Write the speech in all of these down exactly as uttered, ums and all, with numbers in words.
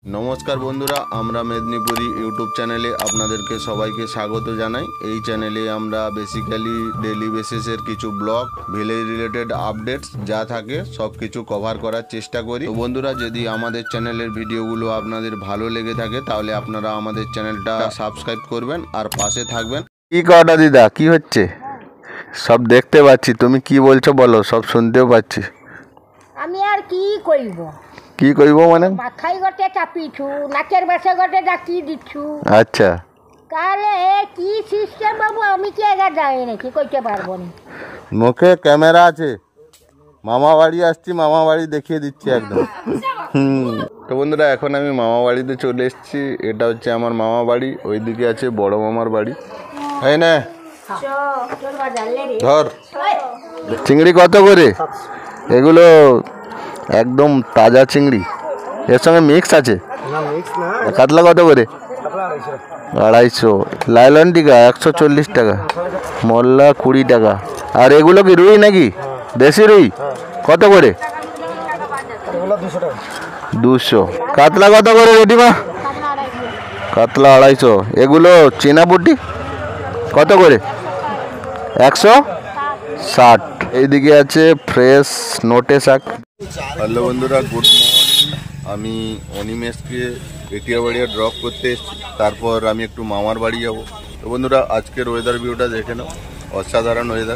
नमस्कार बंधुरा आमरा मेदिनीपुरी यूट्यूब चैनेले आपनादेरके सबाइके स्वागत जानाई। এই চ্যানেলে আমরা বেসিক্যালি ডেইলি বেসিসের কিছু ব্লগ ভিলেজ রিলেটেড আপডেটস যা থাকে সব কিছু কভার করার চেষ্টা করি। তো বন্ধুরা যদি আমাদের চ্যানেলের ভিডিওগুলো আপনাদের ভালো লেগে থাকে তাহলে আপনারা আমাদের চ্যানেলটা সাবস্ক্রাইব করবেন আর পাশে থাকবেন। কি কটা দিদা কি হচ্ছে সব দেখতে পাচ্ছি, তুমি কি বলছো বলো, সব শুনতেও পাচ্ছি। আমি আর কি কইব কি কইব মানে মাথায় গটে চাপিছু নাকের বাসে গটে ডাকি দিছু। আচ্ছা তাহলে কি সিস্টেম বাবু আমি কি একা জানি না, কি কইতে পারবো না। মুখে ক্যামেরা আছে, মামা বাড়ি আসছি, মামা বাড়ি দেখিয়ে দিচ্ছি একদম। হুম তো বন্ধুরা এখন আমি মামা বাড়িতে চলে এসেছি। এটা হচ্ছে আমার মামা বাড়ি, ওইদিকে আছে বড় মামার বাড়ি। তাই না ধর চিংড়ি কত করে? এগুলো একদম তাজা চিংড়ি, এর সঙ্গে মিক্স আছে। কাতলা কত করে? আড়াইশো। লাইলন টিকা একশো চল্লিশ টাকা, মোল্লা কুড়ি টাকা। আর এগুলো কি রুই নাকি? দেশি রুই কত করে? দুশো। কাতলা কত করে রেডিমা? কাতলা আড়াইশো। এগুলো চীনা পুঁটি কত করে? একশো ষাট। এইদিকে আছে ফ্রেশ নোটে শাক। হ্যালো বন্ধুরা, গুড মর্নিং। আমি অনিমেষকে এটিয়াবাড়িয়া ড্রপ করতে এসেছি, তারপর আমি একটু মামার বাড়ি যাব। তো বন্ধুরা আজকের ওয়েদার ভিউটা দেখে নাও, অসাধারণ ওয়েদার।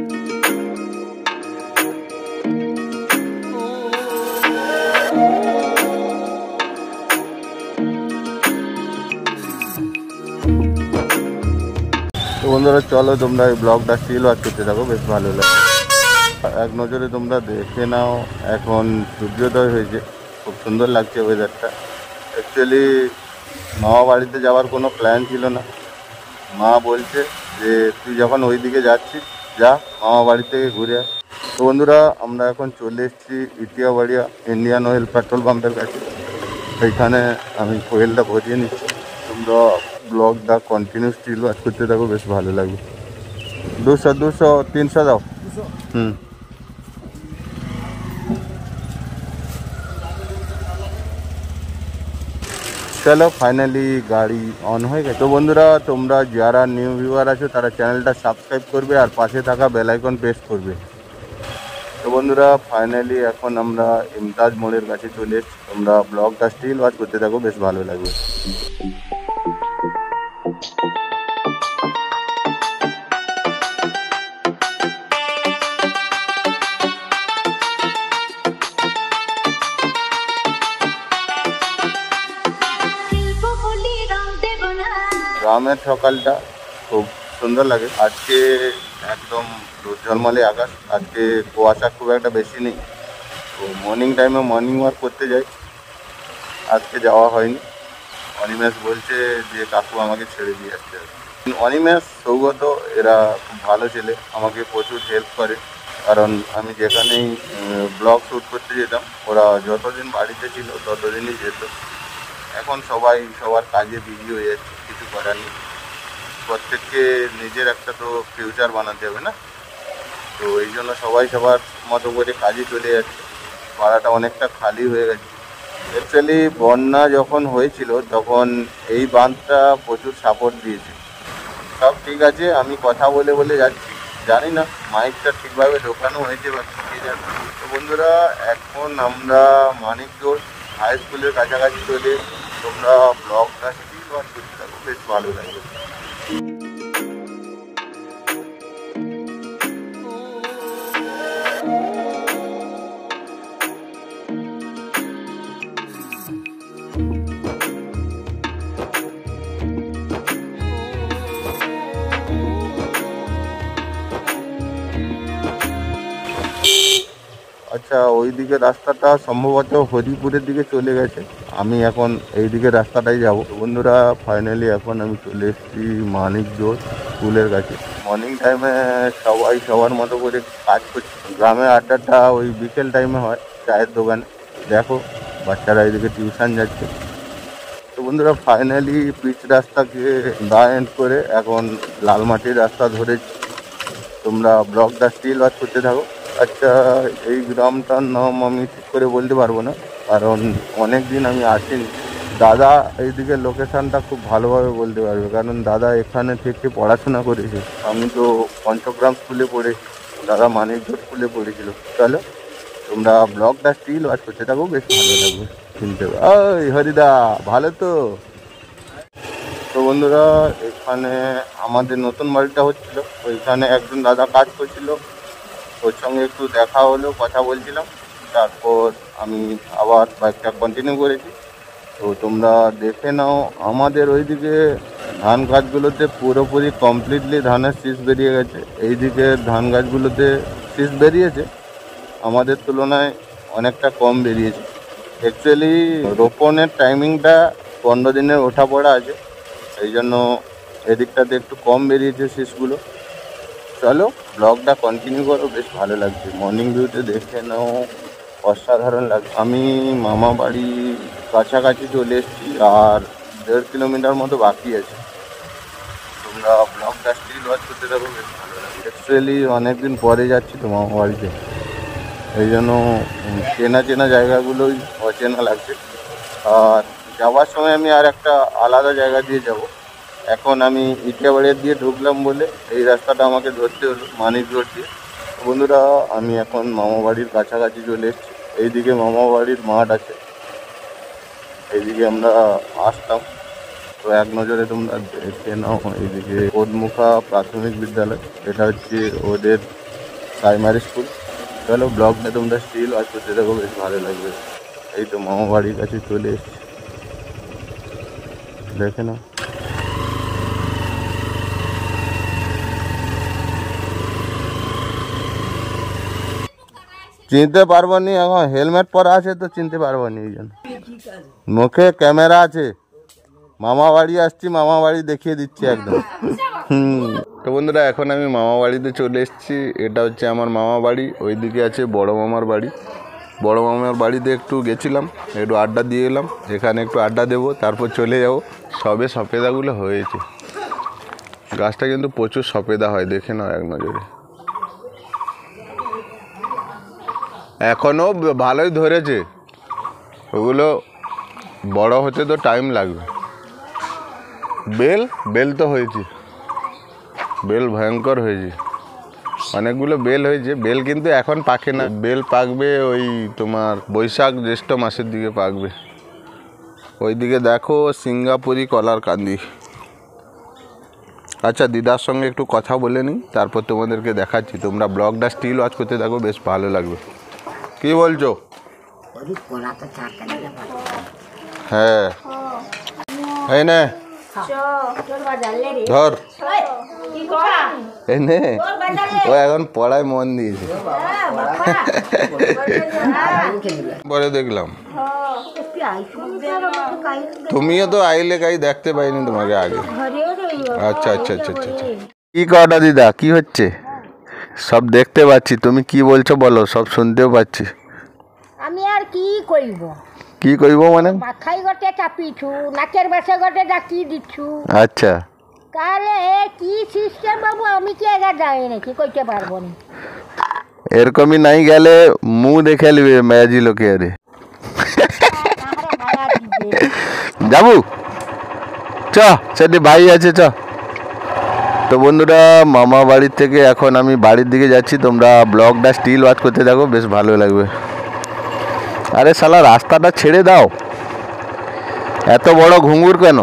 তো বন্ধুরা চলো তোমরা এই ব্লগটা স্টিল ওয়াচ করতে থাকো, বেশ ভালো লাগে। এক নজরে তোমরা দেখে নাও, এখন সূর্যোদয় হয়েছে, খুব সুন্দর লাগছে ওয়েদারটা। অ্যাকচুয়ালি মামা বাড়িতে যাওয়ার কোনো প্ল্যান ছিল না, মা বলছে যে তুই যখন ওই দিকে যাচ্ছিস যা মামা বাড়ি থেকে ঘুরে আয়। তো বন্ধুরা আমরা এখন চলে এসেছি ইটিয়াবাড়িয়া ইন্ডিয়ান অয়েল পেট্রোল পাম্পের কাছে। সেইখানে আমি ফুয়েলটা ভরিয়ে নিচ্ছি। তোমরা ব্লগটা কন্টিনিউ স্টিল ওয়াচ করতে থাকো, বেশ ভালো লাগবে। দুশো দুশো তিনশো দাও। হুম চলো ফাইনালি গাড়ি অন হয়ে গেছে। তো বন্ধুরা তোমরা যারা নিউ ভিউয়ার আছো তারা চ্যানেলটা সাবস্ক্রাইব করবে আর পাশে থাকা বেল আইকন প্রেস করবে। তো বন্ধুরা ফাইনালি এখন আমরা ইমতাজ মোড়ের কাছে চলে এসেছি। তোমরা ব্লগটা স্টিল ওয়াচ করতে থাকো, বেশ ভালো লাগবে। গ্রামের সকালটা খুব সুন্দর লাগে। আজকে একদম রোদ ঝলমলে আকাশ, আজকে কুয়াশা খুব একটা বেশি নেই। তো মর্নিং টাইমে মর্নিং ওয়াক করতে যাই, আজকে যাওয়া হয়নি। অনিমেষ বলছে যে কাকু আমাকে ছেড়ে দিয়ে আসতে হবে। অনিমেষ সৌগত এরা খুব ভালো ছেলে, আমাকে প্রচুর হেল্প করে। কারণ আমি যেখানেই ব্লগ শ্যুট করতে যেতাম ওরা যতদিন বাড়িতে ছিল ততদিনই যেত। এখন সবাই সবার কাজে বিজি হয়ে যাচ্ছে, কিছু করার নেই। প্রত্যেককে নিজের একটা তো ফিউচার বানাতে হবে না, তো এই জন্য সবাই সবার মতো করে কাজে চলে যাচ্ছে। পাড়াটা অনেকটা খালি হয়ে গেছে। অ্যাকচুয়ালি বন্যা যখন হয়েছিল তখন এই বাঁধটা প্রচুর সাপোর্ট দিয়েছে। সব ঠিক আছে, আমি কথা বলে বলে যাচ্ছি, জানি না মাইকটা ঠিকভাবে ঢোকানো হয়েছে বা কে জানে। তো বন্ধুরা এখন আমরা মানিকজোড় হাই স্কুলের কাছাকাছি চলে, তোমরা ব্লগটা স্টিল ওয়াচ করতে থাকো, বেশ ভালো লাগবে। আচ্ছা ওই দিকে রাস্তাটা সম্ভবত হরিপুরের দিকে চলে গেছে, আমি এখন এই দিকে রাস্তাটাই যাব। বন্ধুরা ফাইনালি এখন আমি চলে এসেছি মানিকজোড় স্কুলের কাছে। মর্নিং টাইমে সবাই সবার মতো করে কাজ করছে। গ্রামে আড্ডাটা ওই বিকেল টাইমে হয় চায়ের দোকানে। দেখো বাচ্চারা এদিকে টিউশন যাচ্ছে। তো বন্ধুরা ফাইনালি পিচ রাস্তাকে দা এন্ড করে এখন লাল মাটির রাস্তা ধরেছি। তোমরা ব্লগটা স্টিল ওয়াচ করতে থাকো। আচ্ছা এই গ্রামটার নাম আমি ঠিক করে বলতে পারবো না, কারণ অনেক দিন আমি আসিনি। দাদা এইদিকে লোকেশানটা খুব ভালোভাবে বলতে পারবে, কারণ দাদা এখানে থেকে পড়াশোনা করেছে। আমি তো পঞ্চগ্রাম স্কুলে পড়েছি, দাদা মানিকজোড় স্কুলে পড়েছিল। চলো তোমরা ব্লগটা স্টিল ওয়াচ করতে থাকো, বেশ ভালো লাগবে শুনতে। ওই হরিদা ভালো তো? তো বন্ধুরা, এখানে আমাদের নতুন বাড়িটা হচ্ছিল, ওইখানে একজন দাদা কাজ করছিল, ওর সঙ্গে একটু দেখা হলো, কথা বলছিলাম। তারপর আমি আবার বাইকটা কন্টিনিউ করেছি। তো তোমরা দেখে নাও, আমাদের ওইদিকে ধান গাছগুলোতে পুরোপুরি কমপ্লিটলি ধানের শীষ বেরিয়ে গেছে। এইদিকে ধান গাছগুলোতে শীষ বেরিয়েছে, আমাদের তুলনায় অনেকটা কম বেরিয়েছে। অ্যাকচুয়ালি রোপণের টাইমিংটা পনেরো দিনের ওঠা পড়া আছে, এই জন্য এদিকটাতে একটু কম বেরিয়েছে শীষগুলো। চলো ব্লগটা কন্টিনিউ করো, বেশ ভালো লাগছে। মর্নিং ভিউতে দেখে নাও, অসাধারণ লাগছে। আমি মামা বাড়ি কাছাকাছি চলে এসেছি, আর দেড় কিলোমিটার মতো বাকি আছে। তোমরা ব্লগটা স্টিল ওয়াচ করতে থাকো, বেশ ভালো লাগছে। অ্যাকচুয়ালি অনেকদিন পরে যাচ্ছি তো মামা বাড়িতে, এই জন্য চেনা চেনা জায়গাগুলোই অচেনা লাগছে। আর যাওয়ার সময় আমি আর একটা আলাদা জায়গা দিয়ে যাব। এখন আমি ইটিয়াবাড়িয়া দিয়ে ঢুকলাম বলে এই রাস্তাটা আমাকে ধরতে হলো, মানিকজোড় দিয়ে। বন্ধুরা, আমি এখন মামা বাড়ির কাছাকাছি চলে এসেছি। এইদিকে মামা বাড়ির মাঠ আছে, এইদিকে আমরা আসতাম। তো এক নজরে তোমরা দেখে নাও, এইদিকে কোটমুখা প্রাথমিক বিদ্যালয়, এটা হচ্ছে ওদের প্রাইমারি স্কুল। চলো ব্লগটা তোমরা স্টিল ওয়াচ করতে থাকো, বেশ ভালো লাগবে। এই তো মামা বাড়ির কাছে চলে এসেছি, দেখে নাও। চিনতে পারবো নি, এখন হেলমেট পরা আছে তো চিনতে পারবো নি, এই জন্য। মুখে ক্যামেরা আছে। মামা বাড়ি আসছি, মামা বাড়ি দেখিয়ে দিচ্ছি একদম। হুম তো বন্ধুরা, এখন আমি মামা বাড়িতে চলে এসেছি। এটা হচ্ছে আমার মামা বাড়ি, ওইদিকে আছে বড় মামার বাড়ি। বড় মামার বাড়িতে একটু গেছিলাম, একটু আড্ডা দিয়ে এলাম। এখানে একটু আড্ডা দেবো, তারপর চলে যাবো। সবে সফেদাগুলো হয়েছে, গাছটা কিন্তু প্রচুর সফেদা হয়, দেখে নাও এক নজরে। এখনও ভালোই ধরেছে, ওগুলো বড় হতে তো টাইম লাগবে। বেল বেল তো হয়েছে, বেল ভয়ঙ্কর হয়েছে, অনেকগুলো বেল হয়েছে। বেল কিন্তু এখন পাকে না, বেল পাকবে ওই তোমার বৈশাখ জ্যৈষ্ঠ মাসের দিকে পাকবে। ওইদিকে দেখো সিঙ্গাপুরি কলার কান্দি। আচ্ছা, দিদার সঙ্গে একটু কথা বলে নিই, তারপর তোমাদেরকে দেখাচ্ছি। তোমরা ব্লগটা স্টিল ওয়াচ করতে থাকো, বেশ ভালো লাগবে। কি বলছো? হ্যাঁ, এই নে ধর, এই নে। ও এখন পড়ায় মন দিয়েছে। পরে দেখলাম তুমিও তো আইলে, কাই দেখতে পাইনি তোমাকে আগে। আচ্ছা আচ্ছা আচ্ছা আচ্ছা আচ্ছা। কি কটা দিদা, কি হচ্ছে? সব দেখতে পাচ্ছি, তুমি কি বলছো বলো, সব শুনতেও পাচ্ছি। আমি আর কি কইব? কি কইব মানে? মাথায় গটে চাপিছু, নাকের বাসে গটে ডাকি দিচ্ছু। আচ্ছা, তাহলে কি সিস্টেম বাবু, আমি কি একা যাই নাকি, কইতে পারবো না। এরকমই নাই গেলে মুখ দেখে নিবে ম্যাজি লোকে। আরে যাবু চ, সেটি ভাই আছে চ। তো বন্ধুরা, মামা বাড়ির থেকে এখন আমি বাড়ির দিকে যাচ্ছি। তোমরা ব্লগটা স্টিল ওয়াচ করতে থাকো, বেশ ভালো লাগবে। আরে শালা, রাস্তাটা ছেড়ে দাও, এত বড় ঘুঙুর কেন?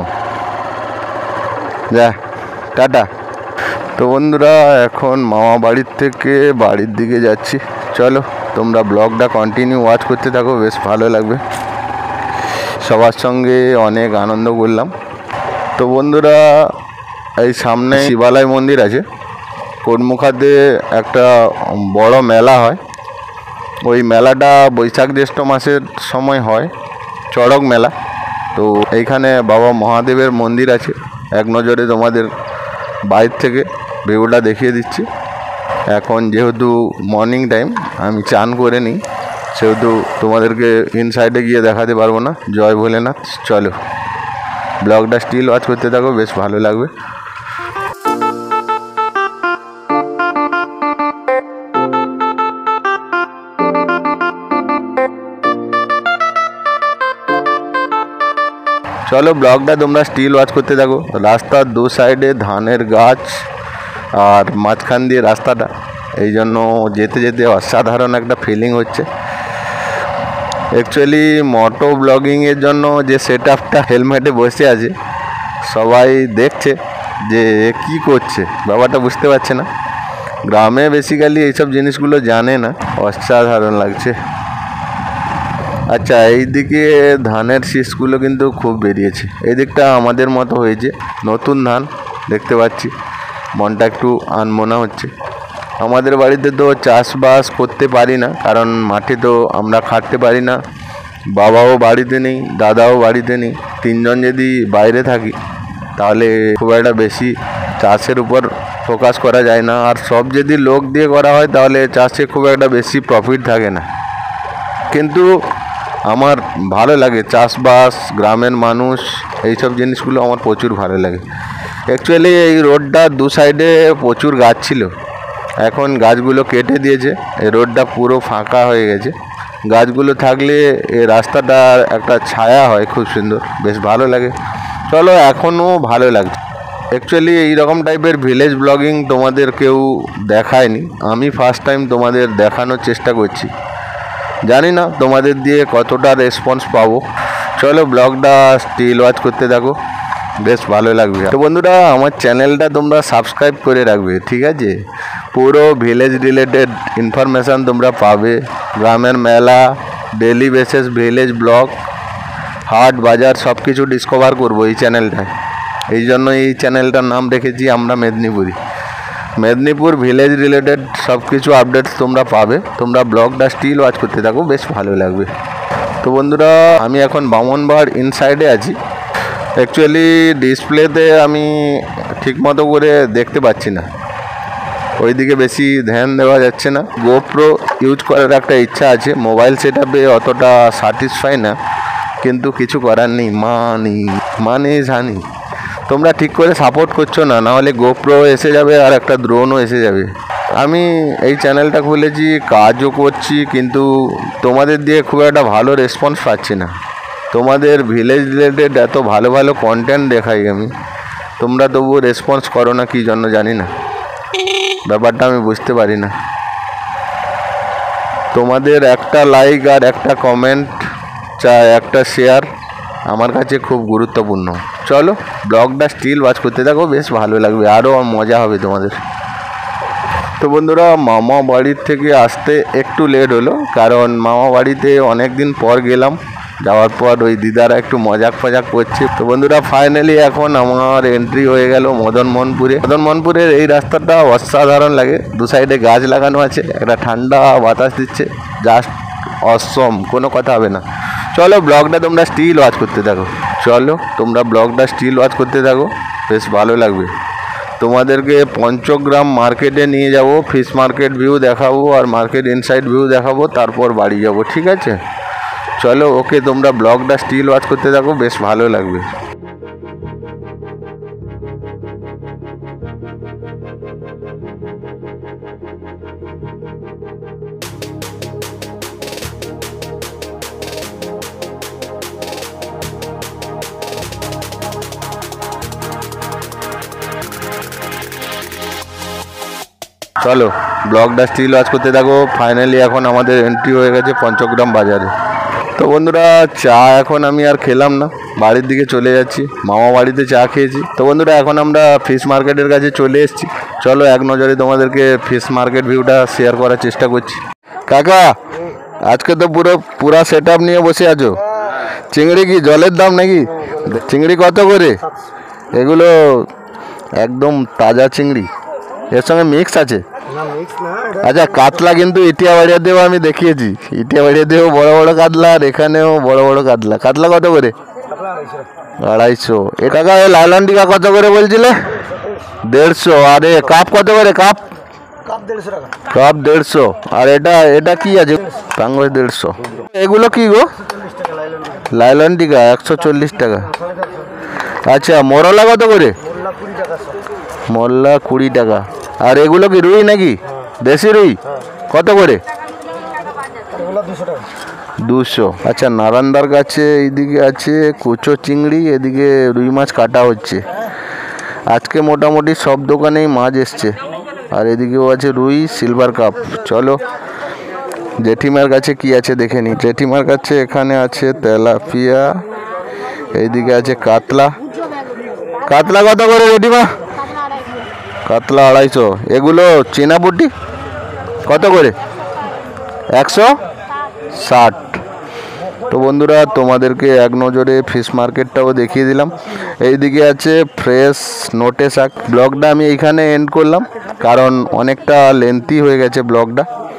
যা, টাটা। তো বন্ধুরা, এখন মামা বাড়ির থেকে বাড়ির দিকে যাচ্ছি। চলো তোমরা ব্লগটা কন্টিনিউ ওয়াচ করতে থাকো, বেশ ভালো লাগবে। সবার সঙ্গে অনেক আনন্দ করলাম। তো বন্ধুরা, এই সামনে শিবালয় মন্দির আছে, কোটমুখাতে একটা বড় মেলা হয়। ওই মেলাটা বৈশাখ জ্যৈষ্ঠ মাসের সময় হয়, চড়ক মেলা। তো এইখানে বাবা মহাদেবের মন্দির আছে। এক নজরে তোমাদের বাইর থেকে ভিউটা দেখিয়ে দিচ্ছি। এখন যেহেতু মর্নিং টাইম, আমি চান করে নিই, সেহেতু তোমাদেরকে ইনসাইডে গিয়ে দেখাতে পারবো না। জয় ভোলেনাথ। চলো ব্লগটা স্টিল ওয়াচ করতে থাকো, বেশ ভালো লাগবে। চলো ব্লগটা তোমরা স্টিল ওয়াচ করতে থাকো। রাস্তার দু সাইডে ধানের গাছ আর মাঝখান দিয়ে রাস্তাটা, এই জন্য যেতে যেতে অসাধারণ একটা ফিলিং হচ্ছে। অ্যাকচুয়ালি মোটো ব্লগিংয়ের জন্য যে সেট আপটা হেলমেটে বসে আছে, সবাই দেখছে যে কি করছে, ব্যাপারটা বুঝতে পারছে না। গ্রামে বেসিক্যালি এইসব জিনিসগুলো জানে না। অসাধারণ লাগছে। আচ্ছা, এই দিকে ধানের শীষগুলো কিন্তু খুব বেরিয়েছে। এই দিকটা আমাদের মতো হয়েছে, নতুন ধান দেখতে পাচ্ছি, মনটা একটু আনমনা হচ্ছে। আমাদের বাড়িতে তো চাষবাস করতে পারি না, কারণ মাঠে তো আমরা খাটতে পারি না। বাবাও বাড়িতে নেই, দাদাও বাড়িতে নেই। তিনজন যদি বাইরে থাকি তাহলে খুব একটা বেশি চাষের উপর ফোকাস করা যায় না। আর সব যদি লোক দিয়ে করা হয় তাহলে চাষে খুব একটা বেশি প্রফিট থাকে না। কিন্তু আমার ভালো লাগে চাষবাস, গ্রামের মানুষ, এইসব জিনিসগুলো আমার প্রচুর ভালো লাগে। অ্যাকচুয়ালি এই রোডটার দু সাইডে প্রচুর গাছ ছিল, এখন গাছগুলো কেটে দিয়েছে, এই রোডটা পুরো ফাঁকা হয়ে গেছে। গাছগুলো থাকলে এই রাস্তাটা একটা ছায়া হয়, খুব সুন্দর, বেশ ভালো লাগে। চলো, এখনও ভালো লাগছে। অ্যাকচুয়ালি এইরকম টাইপের ভিলেজ ব্লগিং তোমাদের কেউ দেখায়নি, আমি ফার্স্ট টাইম তোমাদের দেখানোর চেষ্টা করছি। জানি না তোমাদের দিয়ে কতটা রেসপন্স পাবো। চলো ব্লগটা স্টিল ওয়াচ করতে থাকো, বেশ ভালো লাগবে। তো বন্ধুরা, আমার চ্যানেলটা তোমরা সাবস্ক্রাইব করে রাখবে, ঠিক আছে? পুরো ভিলেজ রিলেটেড ইনফরমেশান তোমরা পাবে। গ্রামের মেলা, ডেলি বেসিস ভিলেজ ব্লগ, হাট বাজার সব কিছু ডিসকভার করবো এই চ্যানেলটায়। এই জন্য এই চ্যানেলটার নাম রেখেছি আমরা মেদিনীপুরি। মেদিনীপুর ভিলেজ রিলেটেড সব কিছু আপডেটস তোমরা পাবে। তোমরা ব্লগটা স্টিল ওয়াচ করতে থাকো, বেশ ভালো লাগবে। তো বন্ধুরা, আমি এখন বামনবাড় ইনসাইডে আছি। অ্যাকচুয়ালি ডিসপ্লেতে আমি ঠিকমতো করে দেখতে পাচ্ছি না, ওইদিকে বেশি ধ্যান দেওয়া যাচ্ছে না। গোপ্রো ইউজ করার একটা ইচ্ছা আছে, মোবাইল সেট আপে অতটা স্যাটিসফাই না, কিন্তু কিছু করার নেই। মানি মানি জানি তোমরা ঠিক করে সাপোর্ট করছো না, নাহলে গোপ্রো এসে যাবে আর একটা ড্রোনও এসে যাবে। আমি এই চ্যানেলটা খুলেছি, কাজও করছি, কিন্তু তোমাদের দিয়ে খুব একটা ভালো রেসপন্স পাচ্ছি না। তোমাদের ভিলেজ রিলেটেড এত ভালো ভালো কন্টেন্ট দেখাই আমি, তোমরা তবুও রেসপন্স করো না, কী জন্য জানি না, ব্যাপারটা আমি বুঝতে পারি না। তোমাদের একটা লাইক আর একটা কমেন্ট চা একটা শেয়ার আমার কাছে খুব গুরুত্বপূর্ণ। চলো ব্লগটা স্টিল ওয়াচ করতে থাকো, বেশ ভালো লাগবে, আরও মজা হবে তোমাদের। তো বন্ধুরা, মামা বাড়ির থেকে আসতে একটু লেট হলো, কারণ মামা বাড়িতে অনেক দিন পর গেলাম। যাওয়ার পর ওই দিদারা একটু মজাক ফজাক করছে। তো বন্ধুরা, ফাইনালি এখন আমার এন্ট্রি হয়ে গেল মদনমোহনপুরে। মদনমোহনপুরের এই রাস্তাটা অসাধারণ লাগে, দু সাইডে গাছ লাগানো আছে, একটা ঠান্ডা বাতাস দিচ্ছে, জাস্ট অসম, কোনো কথা হবে না। চলো ব্লগটা তোমরা স্টিল ওয়াচ করতে থাকো। চলো তোমরা ব্লগটা স্টিল ওয়াচ করতে থাকো, বেশ ভালো লাগবে। তোমাদেরকে পঞ্চগ্রাম মার্কেটে নিয়ে যাব, ফিশ মার্কেট ভিউ দেখাবো আর মার্কেট ইনসাইড ভিউ দেখাবো, তারপর বাড়ি যাব, ঠিক আছে? চলো, ওকে, তোমরা ব্লগটা স্টিল ওয়াচ করতে থাকো, বেশ ভালো লাগবে। চলো ব্লগটা স্টিল ওয়াচ করতে থাকো। ফাইনালি এখন আমাদের এন্ট্রি হয়ে গেছে পঞ্চগ্রাম বাজারে। তো বন্ধুরা, চা এখন আমি আর খেলাম না, বাড়ির দিকে চলে যাচ্ছি। মামা বাড়িতে চা খেয়েছি। তো বন্ধুরা, এখন আমরা ফিশ মার্কেটের কাছে চলে এসেছি। চলো এক নজরে তোমাদেরকে ফিশ মার্কেট ভিউটা শেয়ার করার চেষ্টা করছি। কাকা, আজকে তো পুরো পুরা সেট আপ নিয়ে বসে আছো। চিংড়ি কি জলের দাম নাকি? চিংড়ি কত করে? এগুলো একদম তাজা চিংড়ি, এর সঙ্গে মিক্স আছে। আচ্ছা, কাতলা কিন্তু ইটিয়া বাড়িয়া দিয়েও আমি দেখিয়েছি, ইটিয়া বাড়িয়া দিয়েও বড় বড় কাতলা, আর এখানেও বড় বড় কাতলা। কাতলা কত করে? আড়াইশো। এ কাকা, লাইলন টিকা কত করে বলছিলে? দেড়শো। আর এ কাপ কত করে? কাপ কাপ দেড়শো। আর এটা এটা কি আছে? পাঙ্গস দেড়শো। এগুলো কি গো? লাইলন টিকা একশো চল্লিশ টাকা। আচ্ছা, মোরলা কত করে? মোরলা কুড়ি টাকা। আর এগুলো কি রুই নাকি? দেশি রুই কত করে? দুশো। আচ্ছা, নারান্দার কাছে এইদিকে আছে কুচো চিংড়ি, এদিকে রুই মাছ কাটা হচ্ছে। আজকে মোটামুটি সব দোকানেই মাছ এসছে। আর এদিকেও আছে রুই, সিলভার কাপ। চলো জেঠিমার কাছে কি আছে দেখে নি। জেঠিমার কাছে এখানে আছে তেলাপিয়া, এইদিকে আছে কাতলা। কাতলা কত করে জেঠিমা? কাতলা আড়াইশো। এগুলো চেনাপুটি কত করে? একশো ষাট। তো বন্ধুরা, তোমাদেরকে এক নজরে ফিশ মার্কেটটাও দেখিয়ে দিলাম। এইদিকে আছে ফ্রেশ নোটে শাক। ব্লগটা আমি এইখানে এন্ড করলাম, কারণ অনেকটা লেন্থি হয়ে গেছে ব্লগটা।